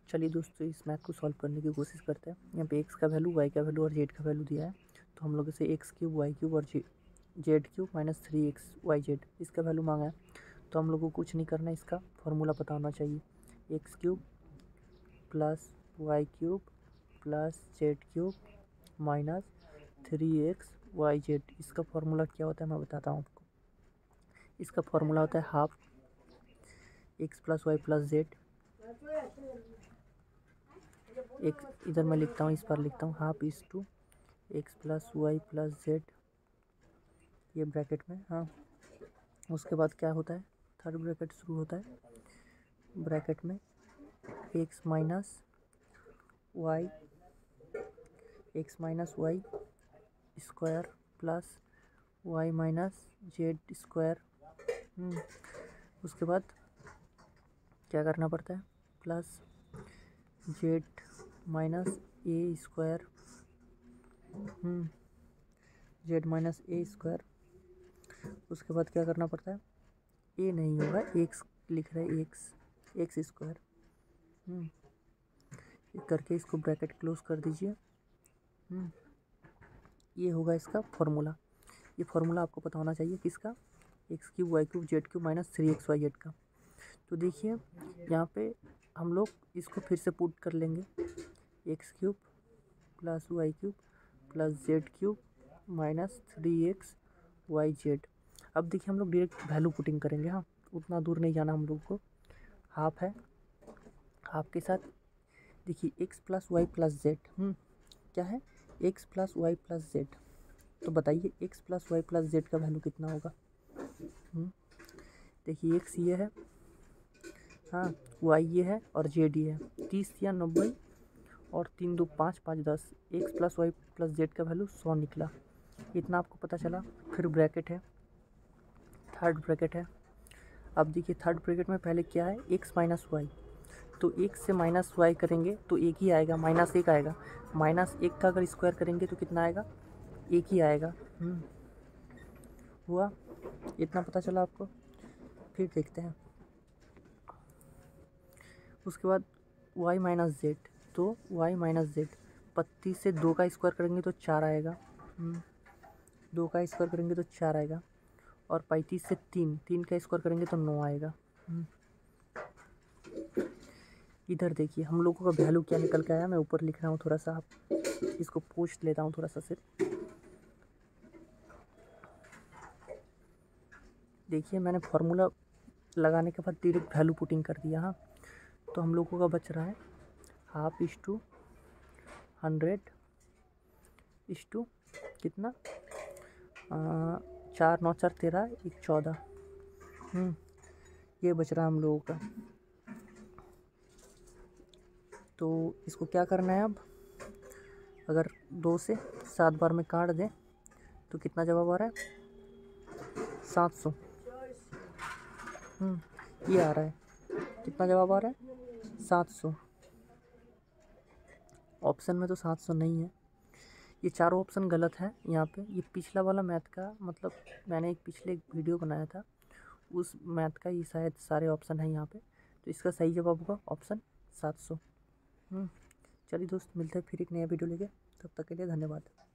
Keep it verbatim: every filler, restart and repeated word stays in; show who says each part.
Speaker 1: चलिए दोस्तों इस मैथ को सॉल्व करने की कोशिश करते हैं। यहाँ पे एक्स का वैल्यू, वाई का वैल्यू और जेड का वैल्यू दिया है, तो हम लोग इसे एक्स क्यूब वाई क्यूब और z cube minus three x y z इसका वैल्यू मांगा है। तो हम लोग को कुछ नहीं करना है, इसका फॉर्मूला पता होना चाहिए। X cube plus y cube plus z cube minus three x y z, इसका फॉर्मूला क्या होता है मैं बताता हूँ आपको। इसका फॉर्मूला होता है half x plus y plus z. एक इधर मैं लिखता हूँ, इस पर लिखता हूँ half is to x plus y plus z, ये ब्रैकेट में। हाँ, उसके बाद क्या होता है, थर्ड ब्रैकेट शुरू होता है, ब्रैकेट में x minus y x minus y square plus y minus z square. उसके बाद क्या करना पड़ता है, plus z minus a square, z minus a square. उसके बाद क्या करना पड़ता है, ए नहीं होगा, एक्स लिख रहे हैं, एक्स एक्स स्क्वायर करके इसको ब्रैकेट क्लोज कर दीजिए। ये होगा इसका फॉर्मूला। ये फॉर्मूला आपको पता होना चाहिए किसका, x cube y cube z cube minus three x y z का। तो देखिए यहाँ पे हम लोग इसको फिर से पुट कर लेंगे, x cube plus y cube plus z cube minus three x y z. अब देखिए हम लोग डायरेक्ट वैल्यू पुटिंग करेंगे। हाँ, उतना दूर नहीं जाना हम लोग को। हाफ है, हाफ के साथ देखिए x plus y plus z क्या है, x plus y plus z. तो बताइए x plus y plus z का वैल्यू कितना होगा। देखिए एक्स ये है, हाँ वाई ये है और जेड ये है। तीस या नब्बे और तीन दो पाँच, पाँच दस, x plus y plus z का वैल्यू सौ निकला। इतना आपको पता चला। फिर ब्रैकेट है, थर्ड ब्रैकेट है। अब देखिए थर्ड ब्रैकेट में पहले क्या है, एक्स माइनस वाई। तो एक से माइनस वाई करेंगे तो एक ही आएगा, माइनस एक आएगा। माइनस एक का अगर स्क्वायर करेंगे तो कितना आएगा, एक ही आएगा। हुआ, इतना पता चला आपको। फिर देखते हैं उसके बाद y माइनस जेड। तो y माइनस जेड, पच्चीस से दो का स्क्वायर करेंगे तो चार आएगा, दो का स्क्वायर करेंगे तो चार आएगा। और पैंतीस से तीन, तीन का स्क्वायर करेंगे तो नौ आएगा। इधर देखिए हम लोगों का वैल्यू क्या निकल के आया, मैं ऊपर लिख रहा हूँ थोड़ा सा, आप इसको पोस्ट लेता हूँ थोड़ा सा सिर्फ। देखिए मैंने फार्मूला लगाने के बाद डायरेक्ट वैल्यू पुटिंग कर दिया। हाँ, तो हम लोगों का बच रहा है half is to hundred is to कितना, आ, चार नौ चार तेरह एक चौदह। ये बच रहा है हम लोगों का। तो इसको क्या करना है, अब अगर दो से सात बार में काट दें तो कितना जवाब आ रहा है, सात सौ। ये आ रहा है, कितना जवाब आ रहा है, सात सौ। ऑप्शन में तो सात सौ नहीं है, ये चारों ऑप्शन गलत है यहाँ पे। ये पिछला वाला मैथ का, मतलब मैंने एक पिछले एक वीडियो बनाया था, उस मैथ का ये शायद सारे ऑप्शन हैं यहाँ पे। तो इसका सही जवाब होगा ऑप्शन सात सौ। चलिए दोस्त, मिलते हैं फिर एक नया वीडियो लेके, तब तक के लिए धन्यवाद।